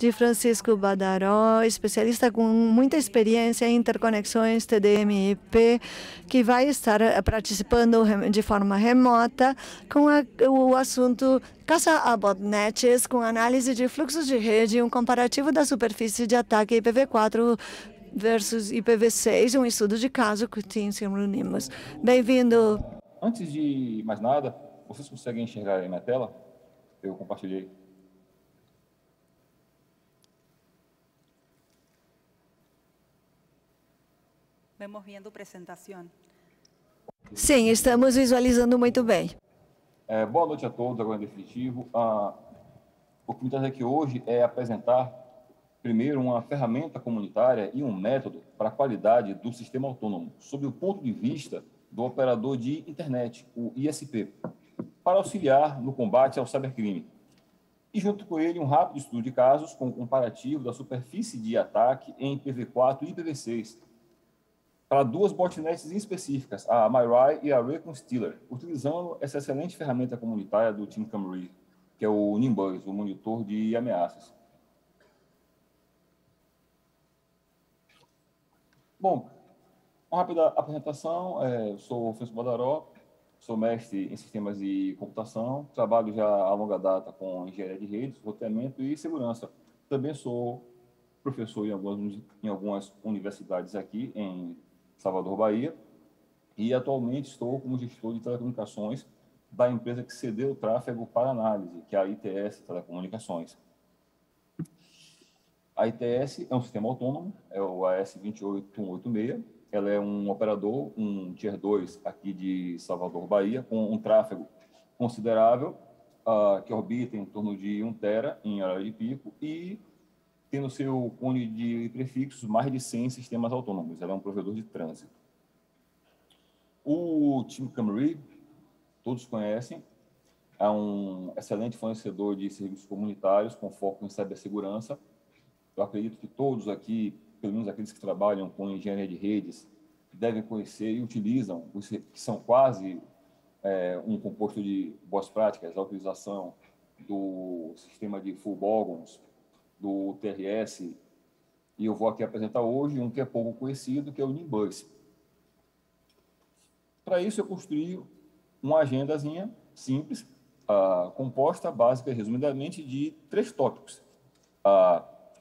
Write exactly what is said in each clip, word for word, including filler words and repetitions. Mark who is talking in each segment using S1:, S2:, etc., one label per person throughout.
S1: de Francisco Badaró, especialista com muita experiência em interconexões T D M I P, que vai estar participando de forma remota com a, o assunto caça a botnets, com análise de fluxos de rede e um comparativo da superfície de ataque I P v quatro versus I P v seis, um estudo de caso que nos reunimos. Bem-vindo.
S2: Antes de mais nada, vocês conseguem enxergar aí na tela? Eu compartilhei.
S3: Vemos vendo apresentação.
S1: Sim, estamos visualizando muito bem.
S2: É, boa noite a todos, agora em definitivo. Ah, o que me traz aqui hoje é apresentar, primeiro, uma ferramenta comunitária e um método para a qualidade do sistema autônomo, sob o ponto de vista do operador de internet, o I S P, para auxiliar no combate ao cybercrime. E, junto com ele, um rápido estudo de casos com comparativo da superfície de ataque em I P v quatro e I P v seis, para duas botnets específicas, a Mirai e a Reconstealer, utilizando essa excelente ferramenta comunitária do Team Camry, que é o Nimbus, o monitor de ameaças. Bom, uma rápida apresentação. É, eu sou Francisco Badaró, sou mestre em sistemas de computação, trabalho já a longa data com engenharia de redes, roteamento e segurança. Também sou professor em algumas, em algumas universidades aqui em Salvador, Bahia, e atualmente estou como gestor de telecomunicações da empresa que cedeu o tráfego para análise, que é a I T S Telecomunicações. A I T S é um sistema autônomo, é o A S dois oito um oito seis. Ela é um operador, um Tier dois aqui de Salvador, Bahia, com um tráfego considerável, uh, que orbita em torno de um tera em horário de pico e tem no seu cone de prefixos mais de cem sistemas autônomos. Ela é um provedor de trânsito. O Team Camry, todos conhecem, é um excelente fornecedor de serviços comunitários com foco em cibersegurança. Eu acredito que todos aqui, pelo menos aqueles que trabalham com engenharia de redes, devem conhecer e utilizam, que são quase é, um composto de boas práticas, a utilização do sistema de full bogons, do T R S, e eu vou aqui apresentar hoje um que é pouco conhecido, que é o Nimbus. Para isso, eu construí uma agendazinha simples, uh, composta, básica, resumidamente, de três tópicos. Uh,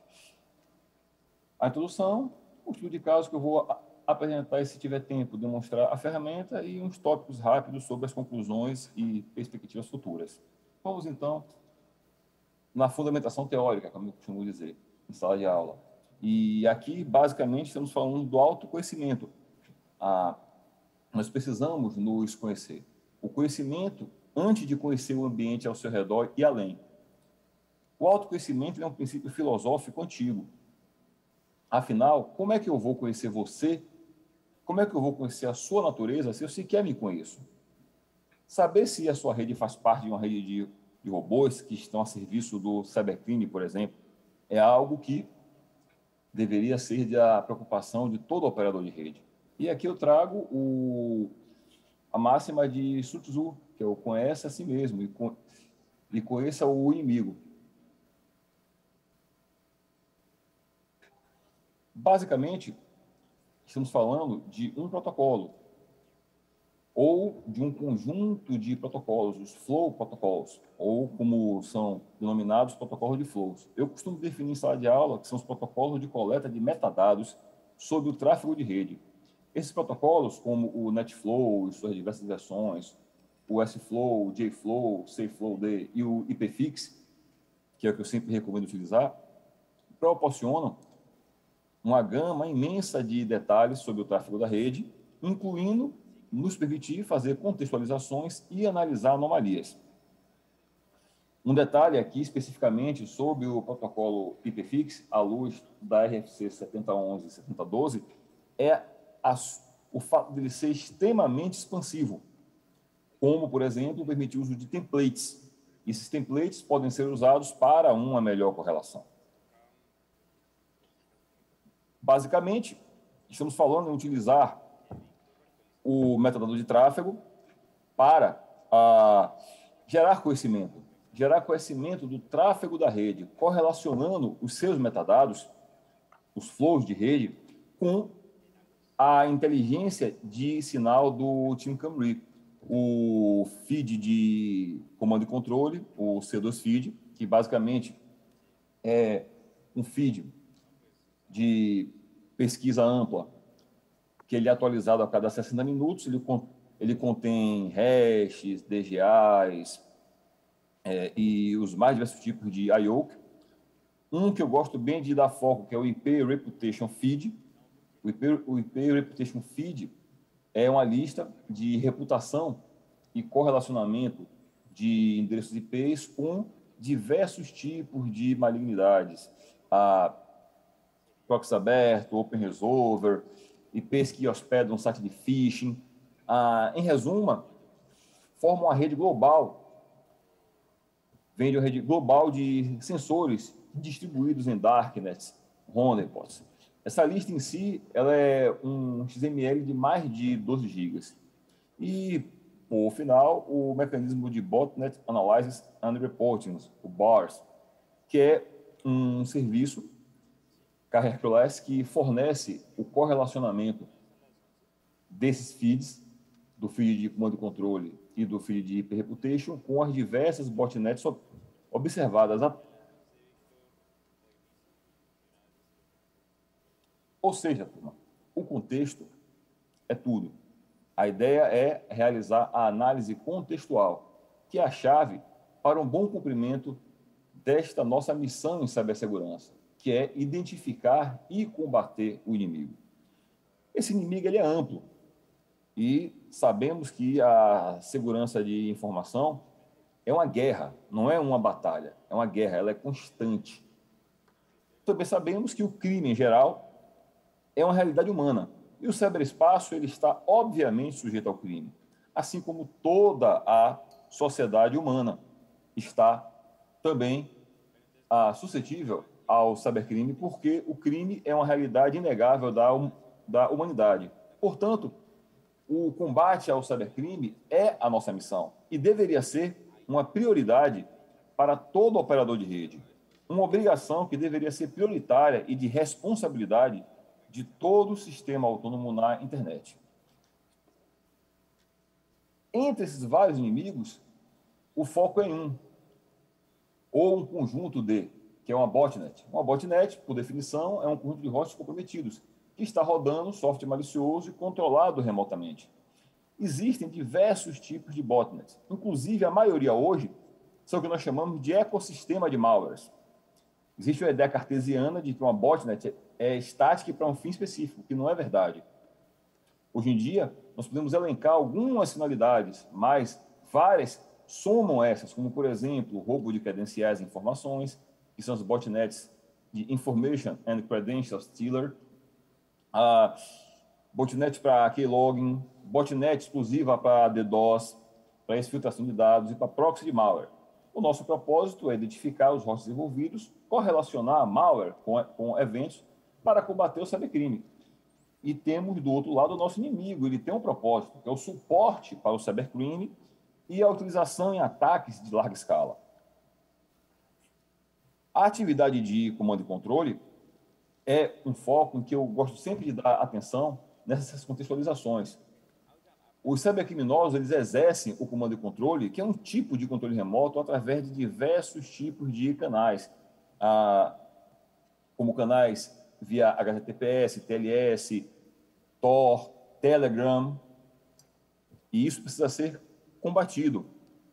S2: a introdução, o estudo de caso que eu vou apresentar e, se tiver tempo, demonstrar a ferramenta e uns tópicos rápidos sobre as conclusões e perspectivas futuras. Vamos, então, na fundamentação teórica, como eu costumo dizer, em sala de aula. E aqui, basicamente, estamos falando do autoconhecimento. Ah, nós precisamos nos conhecer. O conhecimento antes de conhecer o ambiente ao seu redor e além. O autoconhecimento é um princípio filosófico antigo. Afinal, como é que eu vou conhecer você? Como é que eu vou conhecer a sua natureza se eu sequer me conheço? Saber se a sua rede faz parte de uma rede de de robôs que estão a serviço do cybercrime, por exemplo, é algo que deveria ser da preocupação de todo operador de rede. E aqui eu trago o, a máxima de Sun Tzu, que é o conhece a si mesmo e, con, e conheça o inimigo. Basicamente, estamos falando de um protocolo, ou de um conjunto de protocolos, os flow protocols, ou como são denominados, protocolos de flows. Eu costumo definir em sala de aula que são os protocolos de coleta de metadados sobre o tráfego de rede. Esses protocolos, como o NetFlow e suas diversas versões, o S-Flow, o J-Flow, o C-Flow-D e o I P fix, que é o que eu sempre recomendo utilizar, proporcionam uma gama imensa de detalhes sobre o tráfego da rede, incluindo nos permitir fazer contextualizações e analisar anomalias. Um detalhe aqui, especificamente, sobre o protocolo I P fix, à luz da R F C setenta onze e setenta doze, é a, o fato de ele ser extremamente expansivo, como, por exemplo, permitir o uso de templates. Esses templates podem ser usados para uma melhor correlação. Basicamente, estamos falando em utilizar o metadado de tráfego para ah, gerar conhecimento. gerar conhecimento do tráfego da rede, correlacionando os seus metadados, os flows de rede, com a inteligência de sinal do Team Camry, o feed de comando e controle, o C dois feed, que basicamente é um feed de pesquisa ampla, que ele é atualizado a cada sessenta minutos, ele, ele contém hashes, D G As é, e os mais diversos tipos de I O C. Um que eu gosto bem de dar foco, que é o I P Reputation Feed. O I P, o I P Reputation Feed é uma lista de reputação e correlacionamento de endereços I Ps com diversos tipos de malignidades. A proxy aberto, Open Resolver, I Ps que hospedam um site de phishing. Ah, em resumo, formam uma rede global, vem de uma rede global de sensores distribuídos em darknets, honeypots. Essa lista em si, ela é um X M L de mais de doze gigas. E, por final, o mecanismo de Botnet Analysis and Reporting, o B A R S, que é um serviço serverless que fornece o correlacionamento desses feeds, do feed de comando e controle e do feed de I P Reputation, com as diversas botnets observadas. Ou seja, o contexto é tudo. A ideia é realizar a análise contextual, que é a chave para um bom cumprimento desta nossa missão em cibersegurança, que é identificar e combater o inimigo. Esse inimigo ele é amplo e sabemos que a segurança de informação é uma guerra, não é uma batalha, é uma guerra, ela é constante. Também sabemos que o crime, em geral, é uma realidade humana. E o ciberespaço ele está, obviamente, sujeito ao crime. Assim como toda a sociedade humana está também ah, suscetível ao cibercrime, porque o crime é uma realidade inegável da, da humanidade. Portanto, o combate ao cibercrime é a nossa missão e deveria ser uma prioridade para todo operador de rede. Uma obrigação que deveria ser prioritária e de responsabilidade de todo o sistema autônomo na internet. Entre esses vários inimigos, o foco é em um, ou um conjunto de, que é uma botnet. Uma botnet, por definição, é um conjunto de hosts comprometidos, que está rodando software malicioso e controlado remotamente. Existem diversos tipos de botnets, inclusive a maioria hoje são o que nós chamamos de ecossistema de malwares. Existe uma ideia cartesiana de que uma botnet é estática para um fim específico, que não é verdade. Hoje em dia, nós podemos elencar algumas finalidades, mas várias somam essas, como, por exemplo, roubo de credenciais e informações, que são as botnets de Information and Credential Stealer, a botnet para keylogin, botnet exclusiva para DDoS, para exfiltração de dados e para proxy de malware. O nosso propósito é identificar os hosts envolvidos, correlacionar a malware com, com eventos para combater o cybercrime. E temos do outro lado o nosso inimigo, ele tem um propósito, que é o suporte para o cybercrime e a utilização em ataques de larga escala. A atividade de comando e controle é um foco em que eu gosto sempre de dar atenção nessas contextualizações. Os cybercriminosos, eles exercem o comando e controle, que é um tipo de controle remoto, através de diversos tipos de canais, ah, como canais via H T T P S, T L S, Tor, Telegram, e isso precisa ser combatido.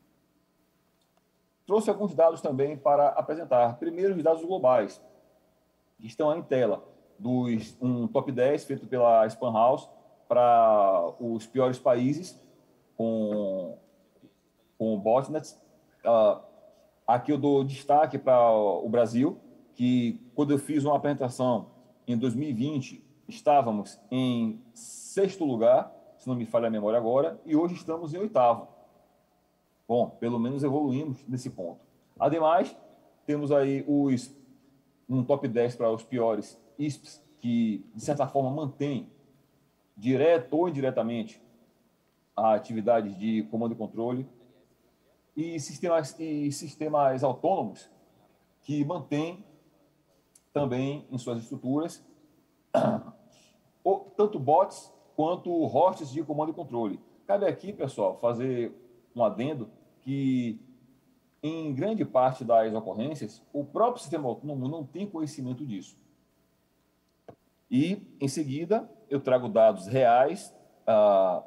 S2: Trouxe alguns dados também para apresentar. Primeiro, os dados globais, que estão aí em tela, dos, um top dez feito pela Spam House para os piores países com, com botnets. Uh, aqui eu dou destaque para o Brasil, que quando eu fiz uma apresentação em dois mil e vinte, estávamos em sexto lugar, se não me falha a memória agora, e hoje estamos em oitavo. Bom, pelo menos evoluímos nesse ponto. Ademais, temos aí os, um top dez para os piores I S Ps, que, de certa forma, mantém, direto ou indiretamente, a atividade de comando e controle. e sistemas, e sistemas autônomos que mantêm também em suas estruturas tanto bots quanto hosts de comando e controle. Cabe aqui, pessoal, fazer um adendo que, em grande parte das ocorrências, o próprio sistema autônomo não tem conhecimento disso. E, em seguida, eu trago dados reais ah,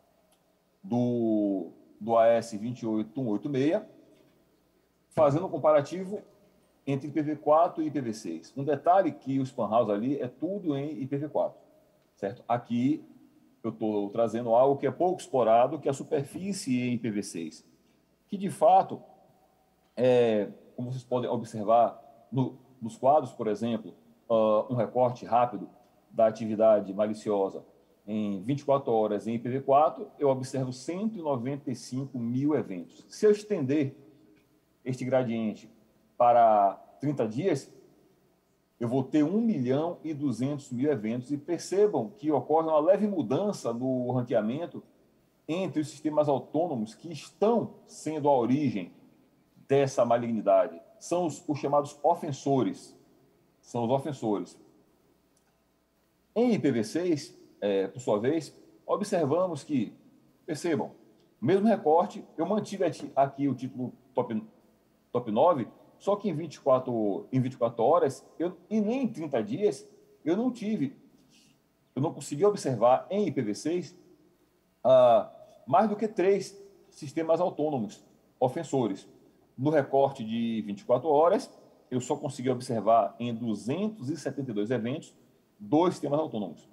S2: do, do A S dois oito um oito seis, fazendo um comparativo entre I P v quatro e I P v seis. Um detalhe que o Span House ali é tudo em I P v quatro, certo? Aqui eu estou trazendo algo que é pouco explorado, que é a superfície em I P v seis, que, de fato, é, como vocês podem observar no, nos quadros, por exemplo, uh, um recorte rápido da atividade maliciosa em vinte e quatro horas em I P v quatro, eu observo cento e noventa e cinco mil eventos. Se eu estender este gradiente para trinta dias, eu vou ter um milhão e duzentos mil eventos, e percebam que ocorre uma leve mudança no ranqueamento entre os sistemas autônomos que estão sendo a origem dessa malignidade. São os, os chamados ofensores. São os ofensores. Em I P v seis, é, por sua vez, observamos que, percebam, mesmo recorte, eu mantive aqui o título top, top nove, só que em vinte e quatro, em vinte e quatro horas, eu, e nem em trinta dias, eu não tive, eu não consegui observar em I P v seis ah, mais do que três sistemas autônomos ofensores. No recorte de vinte e quatro horas, eu só consegui observar em duzentos e setenta e dois eventos dois sistemas autônomos.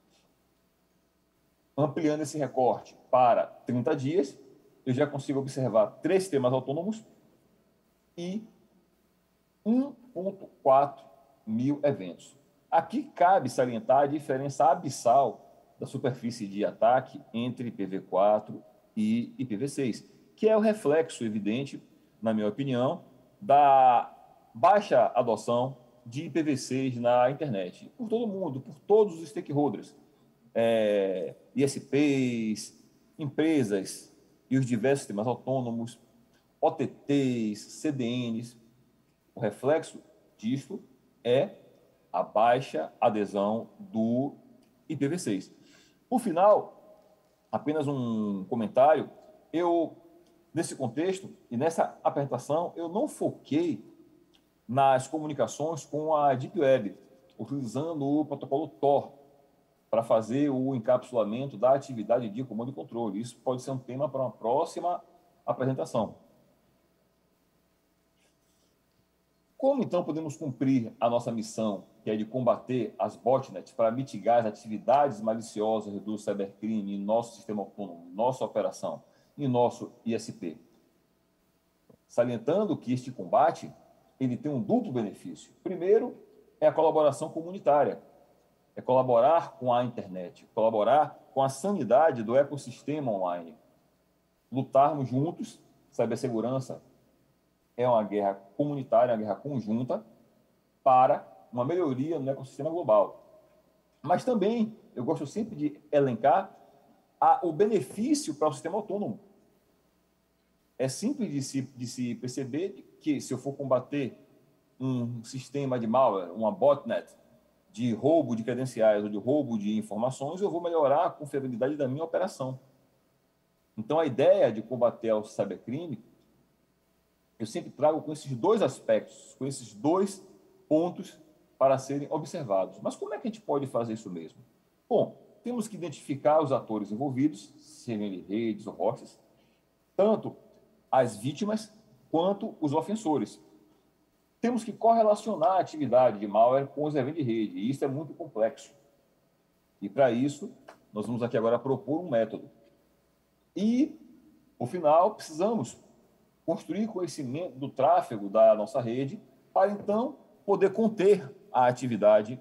S2: Ampliando esse recorte para trinta dias, eu já consigo observar três sistemas autônomos e um vírgula quatro mil eventos. Aqui cabe salientar a diferença abissal da superfície de ataque entre I P v quatro e I P v seis, que é o reflexo evidente, na minha opinião, da baixa adoção de I P v seis na internet, por todo mundo, por todos os stakeholders, é, I S Ps, empresas e os diversos sistemas autônomos, O T Ts, C D Ns. O reflexo disto é a baixa adesão do I P v seis. Por final, apenas um comentário. Eu, nesse contexto e nessa apresentação, eu não foquei nas comunicações com a Deep Web, utilizando o protocolo Tor para fazer o encapsulamento da atividade de comando e controle. Isso pode ser um tema para uma próxima apresentação. Como, então, podemos cumprir a nossa missão, que é de combater as botnets para mitigar as atividades maliciosas do cybercrime em nosso sistema autônomo, nossa operação e nosso I S P? Salientando que este combate ele tem um duplo benefício. Primeiro, é a colaboração comunitária, é colaborar com a internet, colaborar com a sanidade do ecossistema online. Lutarmos juntos, cibersegurança é uma guerra comunitária, uma guerra conjunta para uma melhoria no ecossistema global. Mas também, eu gosto sempre de elencar a, o benefício para o sistema autônomo. É simples de se, de se perceber que, se eu for combater um sistema de malware, uma botnet, de roubo de credenciais ou de roubo de informações, eu vou melhorar a confiabilidade da minha operação. Então, a ideia de combater o cybercrime, eu sempre trago com esses dois aspectos, com esses dois pontos para serem observados. Mas como é que a gente pode fazer isso mesmo? Bom, temos que identificar os atores envolvidos, sejam eles redes ou hosts, tanto as vítimas quanto os ofensores. Temos que correlacionar a atividade de malware com os eventos de rede, e isso é muito complexo. E, para isso, nós vamos aqui agora propor um método. E, no final, precisamos construir conhecimento do tráfego da nossa rede para, então, poder conter a atividade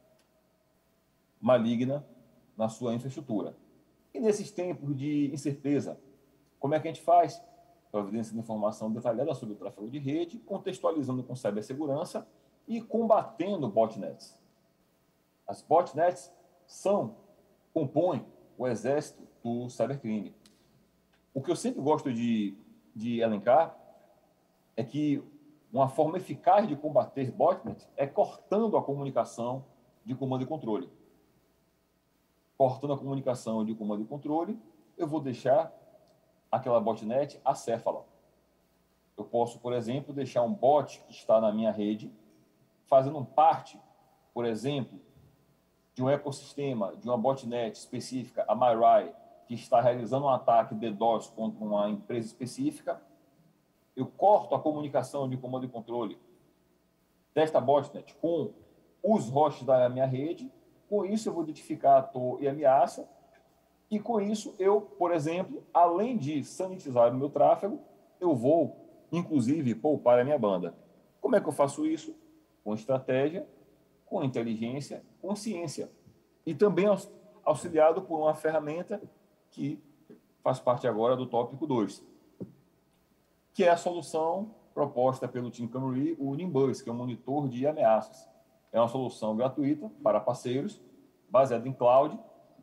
S2: maligna na sua infraestrutura. E, nesses tempos de incerteza, como é que a gente faz? Providência de informação detalhada sobre o tráfego de rede, contextualizando com cibersegurança e combatendo botnets. As botnets são, compõem o exército do cybercrime. O que eu sempre gosto de de elencar é que uma forma eficaz de combater botnet é cortando a comunicação de comando e controle. Cortando a comunicação de comando e controle, eu vou deixar aquela botnet acéfala. Eu posso, por exemplo, deixar um bot que está na minha rede fazendo parte, por exemplo, de um ecossistema, de uma botnet específica, a Mirai, que está realizando um ataque DDoS contra uma empresa específica. Eu corto a comunicação de comando e controle desta botnet com os hosts da minha rede. Com isso, eu vou identificar ator e ameaça. E com isso, eu, por exemplo, além de sanitizar o meu tráfego, eu vou, inclusive, poupar a minha banda. Como é que eu faço isso? Com estratégia, com inteligência, com ciência. E também auxiliado por uma ferramenta que faz parte agora do tópico dois, que é a solução proposta pelo Team Camry, o Nimbus, que é um monitor de ameaças. É uma solução gratuita para parceiros, baseada em cloud.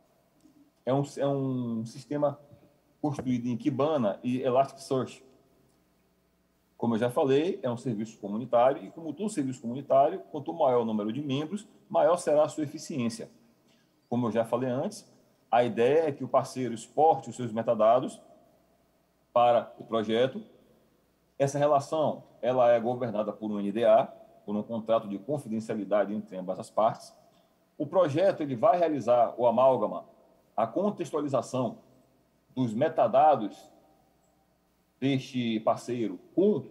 S2: É um, é um sistema construído em Kibana e Elasticsearch. Como eu já falei, é um serviço comunitário e, como todo serviço comunitário, quanto maior o número de membros, maior será a sua eficiência. Como eu já falei antes, a ideia é que o parceiro exporte os seus metadados para o projeto. Essa relação ela é governada por um N D A, por um contrato de confidencialidade entre ambas as partes. O projeto ele vai realizar o amálgama, a contextualização dos metadados deste parceiro com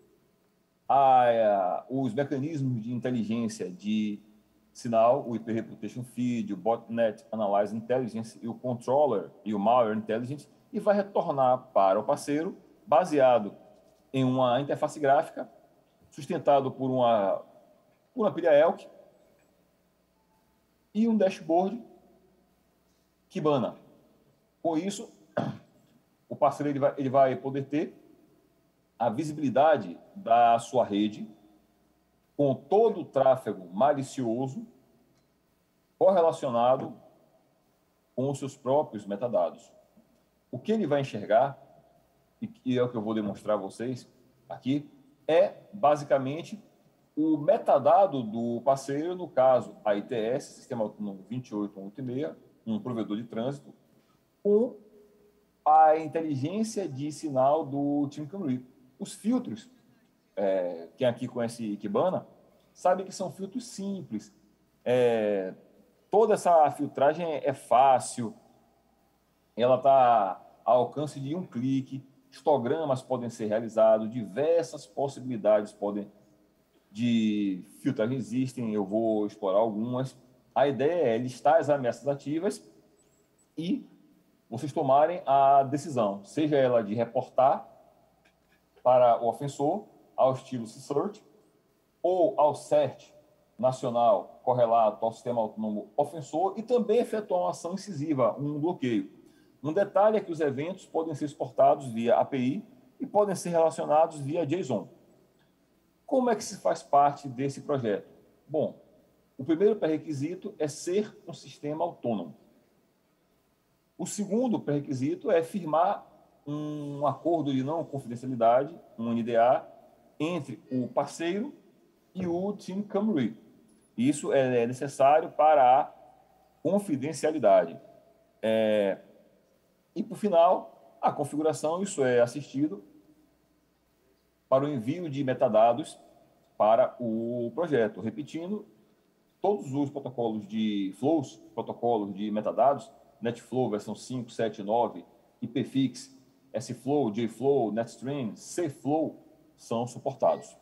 S2: a, a, os mecanismos de inteligência de sinal, o I P Reputation Feed, o Botnet Analyze Intelligence e o Controller e o Malware Intelligence, e vai retornar para o parceiro baseado em uma interface gráfica sustentado por uma, por uma pilha Elk e um dashboard Kibana. Com isso, o parceiro ele vai, ele vai poder ter a visibilidade da sua rede com todo o tráfego malicioso correlacionado com os seus próprios metadados. O que ele vai enxergar, e é o que eu vou demonstrar a vocês aqui, é basicamente o metadado do parceiro, no caso a I T S, Sistema Autônomo vinte e oito ponto oitenta e seis, um provedor de trânsito, com a inteligência de sinal do Team Camry. Os filtros, é, quem aqui conhece Kibana, sabe que são filtros simples. É, toda essa filtragem é fácil, ela está ao alcance de um clique, histogramas podem ser realizados, diversas possibilidades podem de filtragem existem, eu vou explorar algumas. A ideia é listar as ameaças ativas e vocês tomarem a decisão, seja ela de reportar para o ofensor ao estilo C-Search ou ao C E R T nacional correlato ao sistema autônomo ofensor e também efetuar uma ação incisiva, um bloqueio. Um detalhe é que os eventos podem ser exportados via A P I e podem ser relacionados via JSON. Como é que se faz parte desse projeto? Bom, o primeiro pré-requisito é ser um sistema autônomo. O segundo pré-requisito é firmar um acordo de não confidencialidade, um N D A, entre o parceiro e o Team Camry. Isso é necessário para a confidencialidade. É... E, por final, a configuração, isso é assistido para o envio de metadados para o projeto. Repetindo, todos os protocolos de flows, protocolos de metadados, NetFlow versão cinco, sete, nove, IPFix, SFlow, JFlow, NetStream, CFlow são suportados.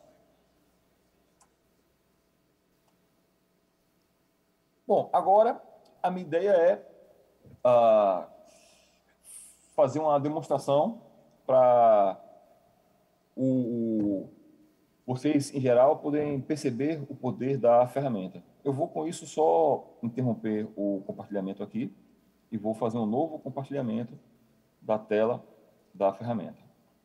S2: Bom, agora a minha ideia é uh, fazer uma demonstração para o, o, vocês, em geral, poderem perceber o poder da ferramenta. Eu vou, com isso, só interromper o compartilhamento aqui e vou fazer um novo compartilhamento da tela da ferramenta.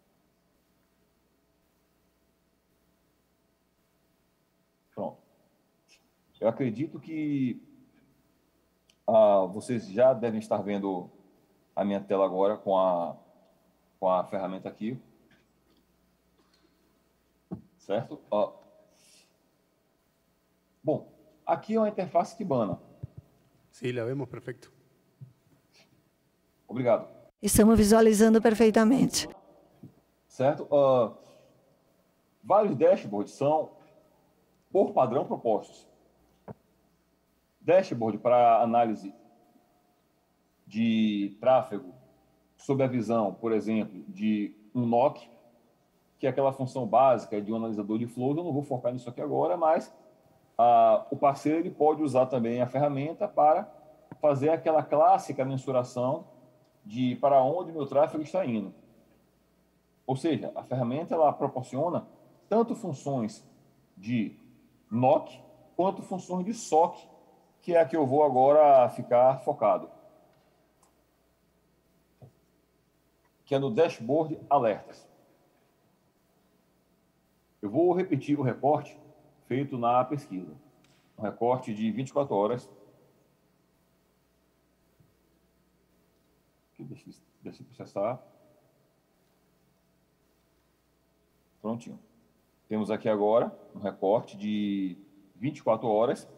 S2: Pronto. Eu acredito que ah, vocês já devem estar vendo a minha tela agora com a, com a ferramenta aqui. certo? Uh, bom, aqui é uma interface Kibana.
S4: Sí, la vemos perfecto.
S2: Obrigado.
S1: Estamos visualizando perfeitamente.
S2: Certo? Uh, vários dashboards são, por padrão, propostos. Dashboard para análise de tráfego sob a visão, por exemplo, de um N O C, que é aquela função básica de um analisador de flows. Eu não vou focar nisso aqui agora, mas uh, o parceiro ele pode usar também a ferramenta para fazer aquela clássica mensuração de para onde meu tráfego está indo. Ou seja, a ferramenta ela proporciona tanto funções de N O C quanto funções de S O C, que é a que eu vou agora ficar focado, que é no Dashboard Alertas. Eu vou repetir o recorte feito na pesquisa. Um recorte de vinte e quatro horas. Deixa, deixa eu processar. Prontinho. Temos aqui agora um recorte de vinte e quatro horas.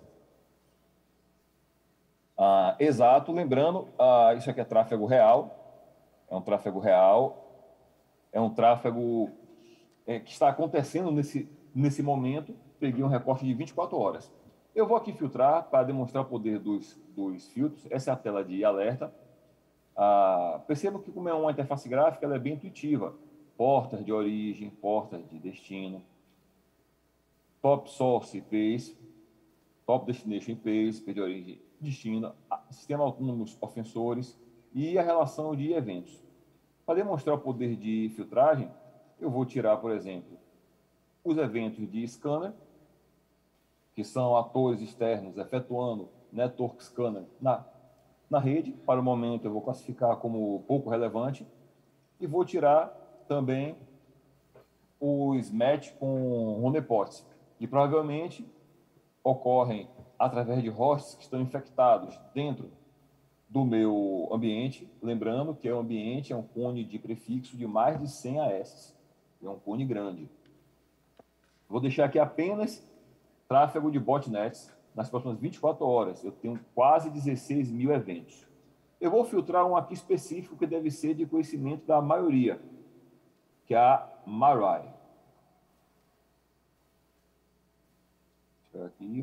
S2: Ah, exato, lembrando, ah, isso aqui é tráfego real. É um tráfego real. É um tráfego é, que está acontecendo nesse, nesse momento. Peguei um recorte de vinte e quatro horas. Eu vou aqui filtrar para demonstrar o poder dos, dos filtros. Essa é a tela de alerta. Ah, perceba que, como é uma interface gráfica, ela é bem intuitiva. Portas de origem, portas de destino, top source I Ps, top destination I Ps, I P de origem, destino, sistema autônomos ofensores e a relação de eventos. Para demonstrar o poder de filtragem, eu vou tirar, por exemplo, os eventos de scanner, que são atores externos efetuando network scanner na Na rede. Para o momento, eu vou classificar como pouco relevante e vou tirar também os match com honeypots, que provavelmente ocorrem através de hosts que estão infectados dentro do meu ambiente. Lembrando que o ambiente é um cone de prefixo de mais de cem A S. É um cone grande. Vou deixar aqui apenas tráfego de botnets. Nas próximas vinte e quatro horas, eu tenho quase dezesseis mil eventos. Eu vou filtrar um aqui específico que deve ser de conhecimento da maioria, que é a Marai. Espera aqui.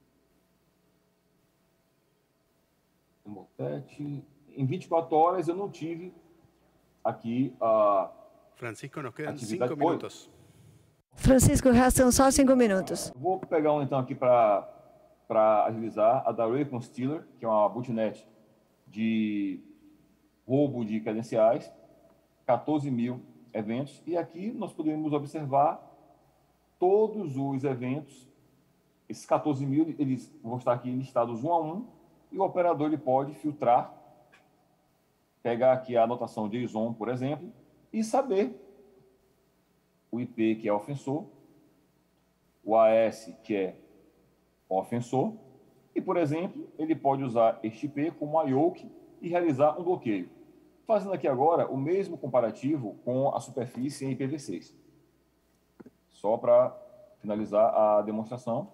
S2: Em vinte e quatro horas, eu não tive aqui a
S4: Francisco, nos quedan
S2: atividade.
S4: cinco minutos.
S1: Francisco, restam só cinco minutos.
S2: Vou pegar um então aqui para para agilizar, a da Raycon Stealer, que é uma botnet de roubo de credenciais, quatorze mil eventos, e aqui nós podemos observar todos os eventos. Esses quatorze mil, eles vão estar aqui listados um a um, e o operador ele pode filtrar, pegar aqui a anotação JSON, por exemplo, e saber o I P, que é ofensor, o A S, que é ofensor, e, por exemplo, ele pode usar este I P como a yoke e realizar um bloqueio. Fazendo aqui agora o mesmo comparativo com a superfície em I P v seis. Só para finalizar a demonstração.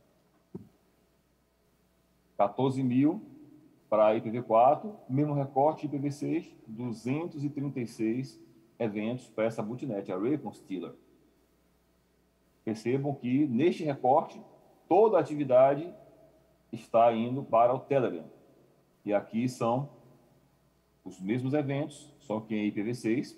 S2: quatorze mil para I P v quatro, mesmo recorte I P v seis, duzentos e trinta e seis eventos para essa botnet, a Raycon Stealer. Percebam que, neste recorte, toda a atividade está indo para o Telegram. E aqui são os mesmos eventos, só que em I P v seis.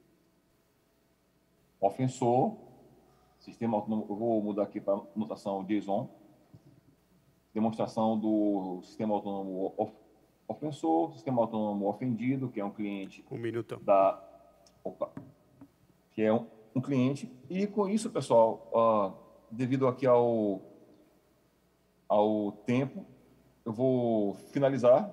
S2: Ofensor, sistema autônomo, eu vou mudar aqui para a notação JSON. Demonstração do sistema autônomo of, ofensor, sistema autônomo ofendido, que é um cliente
S4: um minuto.
S2: da... Opa, que é um, um cliente. E com isso, pessoal, uh, devido aqui ao ao tempo, eu vou finalizar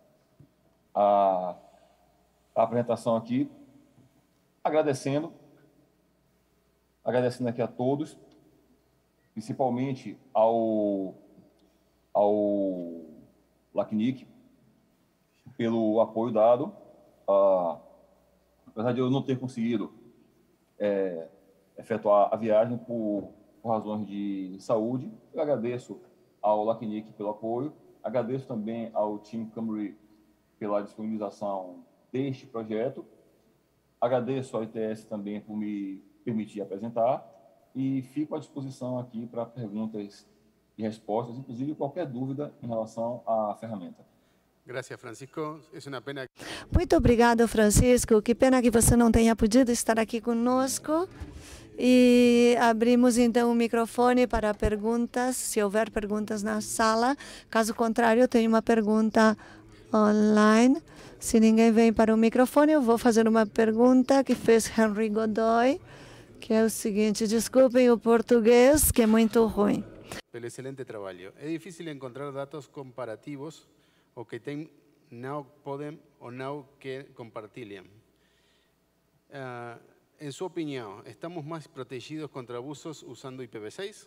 S2: a, a apresentação aqui, agradecendo, agradecendo aqui a todos, principalmente ao, ao LACNIC, pelo apoio dado. Ah, apesar de eu não ter conseguido é, efetuar a viagem por, por razões de saúde. Eu agradeço ao LACNIC pelo apoio, agradeço também ao Team Camry pela disponibilização deste projeto, agradeço ao I T S também por me permitir apresentar e fico à disposição aqui para perguntas e respostas, inclusive qualquer dúvida em relação à ferramenta.
S4: Gracias, Francisco. Es una pena.
S1: Muito obrigado, Francisco. Que pena que você não tenha podido estar aqui conosco. E abrimos então o microfone para perguntas, se houver perguntas na sala. Caso contrário, tem uma pergunta online. Se ninguém vem para o microfone, eu vou fazer uma pergunta que fez Henry Godoy, que é o seguinte: desculpem o português, que é muito ruim.
S4: Pelo excelente trabalho. É difícil encontrar dados comparativos o que tem, não podem ou não que compartilham. Uh, em sua opinião, estamos mais protegidos contra abusos usando I P v seis?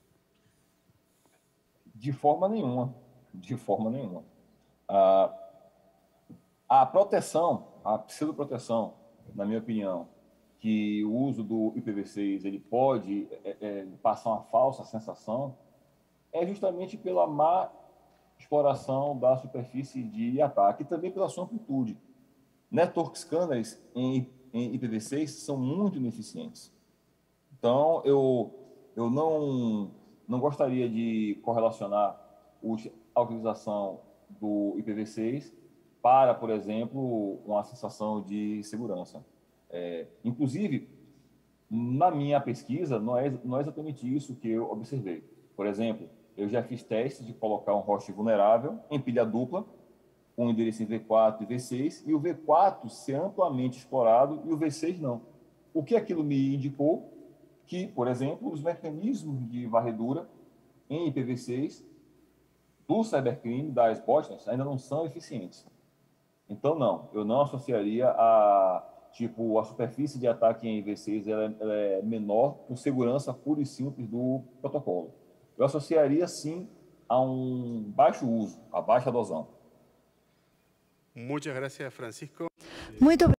S2: De forma nenhuma, de forma nenhuma. Uh, a proteção, a pseudoproteção, na minha opinião, que o uso do I P v seis ele pode é, é, passar uma falsa sensação, é justamente pela má exploração da superfície de ataque e também pela sua amplitude. Network scanners em, em I P v seis são muito ineficientes. Então, eu, eu não, não gostaria de correlacionar a utilização do I P v seis para, por exemplo, uma sensação de segurança. É, inclusive, na minha pesquisa, não é, não é exatamente isso que eu observei. Por exemplo, eu já fiz testes de colocar um host vulnerável em pilha dupla, com endereço em V quatro e V seis, e o V quatro ser amplamente explorado e o V seis não. O que aquilo me indicou? Que, por exemplo, os mecanismos de varredura em I P v seis do cybercrime, das botnets, ainda não são eficientes. Então, não, eu não associaria a, tipo, a superfície de ataque em I P v seis ela, ela é menor por segurança pura e simples do protocolo. Eu associaria, sim, a um baixo uso, a baixa dosão.
S4: Muchas gracias, Francisco.
S1: Muito